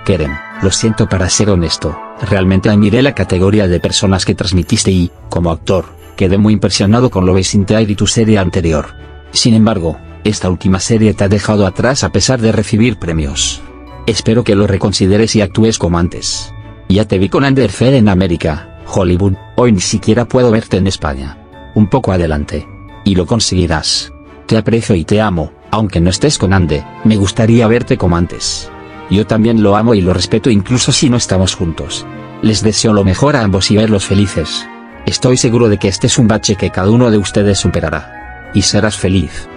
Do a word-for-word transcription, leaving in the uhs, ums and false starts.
Kerem, lo siento, para ser honesto, realmente admiré la categoría de personas que transmitiste y, como actor, quedé muy impresionado con Love is in the Air y tu serie anterior. Sin embargo, esta última serie te ha dejado atrás a pesar de recibir premios. Espero que lo reconsideres y actúes como antes. Ya te vi con Underfair en América, Hollywood, hoy ni siquiera puedo verte en España. Un poco adelante. Y lo conseguirás. Te aprecio y te amo, aunque no estés con Ande, me gustaría verte como antes. Yo también lo amo y lo respeto incluso si no estamos juntos. Les deseo lo mejor a ambos y verlos felices. Estoy seguro de que este es un bache que cada uno de ustedes superará. Y serás feliz.